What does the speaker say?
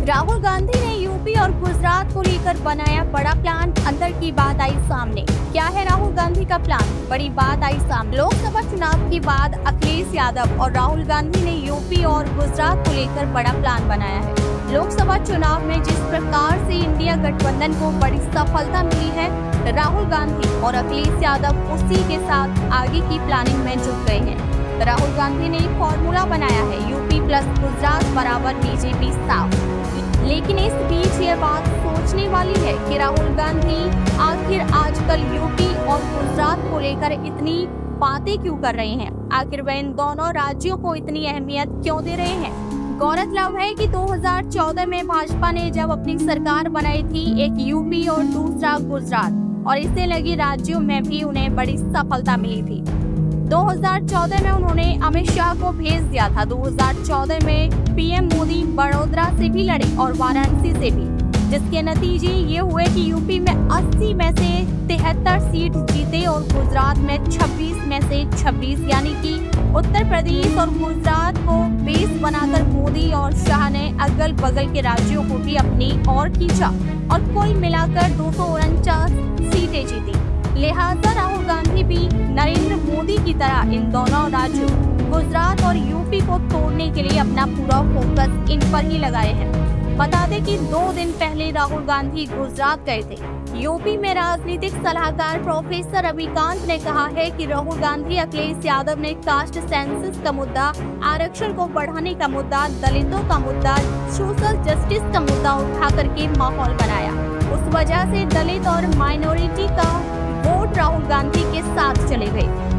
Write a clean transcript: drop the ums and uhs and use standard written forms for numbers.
राहुल गांधी ने यूपी और गुजरात को लेकर बनाया बड़ा प्लान। अंदर की बात आई सामने। क्या है राहुल गांधी का प्लान? बड़ी बात आई सामने। लोकसभा चुनाव के बाद अखिलेश यादव और राहुल गांधी ने यूपी और गुजरात को लेकर बड़ा प्लान बनाया है। लोकसभा चुनाव में जिस प्रकार से इंडिया गठबंधन को बड़ी सफलता मिली है, राहुल गांधी और अखिलेश यादव उसी के साथ आगे की प्लानिंग में जुट गए हैं। राहुल गांधी ने फॉर्मूला बनाया है, यूपी प्लस गुजरात बराबर बीजेपी साफ। लेकिन इस बीच ये बात सोचने वाली है कि राहुल गांधी आखिर आजकल यूपी और गुजरात को लेकर इतनी बातें क्यों कर रहे हैं? आखिर वे इन दोनों राज्यों को इतनी अहमियत क्यों दे रहे हैं? गौरतलब है कि 2014 में भाजपा ने जब अपनी सरकार बनाई थी, एक यूपी और दूसरा गुजरात, और इससे लगे राज्यों में भी उन्हें बड़ी सफलता मिली थी। 2014 में उन्होंने अमित शाह को भेज दिया था। 2014 में पीएम मोदी बड़ोदरा से भी लड़े और वाराणसी से भी, जिसके नतीजे ये हुए कि यूपी में 80 में से 73 सीट जीते और गुजरात में 26 में से 26, यानी कि उत्तर प्रदेश और गुजरात को बेस बनाकर मोदी और शाह ने अगल बगल के राज्यों को भी अपनी ओर खींचा और कुल मिलाकर 249 सीटें जीती। लिहाजा राहुल गांधी भी नरेंद्र मोदी की तरह इन दोनों राज्यों गुजरात और यूपी को तोड़ने के लिए अपना पूरा फोकस इन पर ही लगाए हैं। बता दें कि 2 दिन पहले राहुल गांधी गुजरात गए थे। यूपी में राजनीतिक सलाहकार प्रोफेसर अभिकांत ने कहा है कि राहुल गांधी अखिलेश यादव ने कास्ट सेंसस का मुद्दा, आरक्षण को बढ़ाने का मुद्दा, दलितों का मुद्दा, सोशल जस्टिस का मुद्दा उठा करके माहौल बनाया। उस वजह से दलित और माइनॉरिटी का वोट राहुल गांधी के साथ चले गए।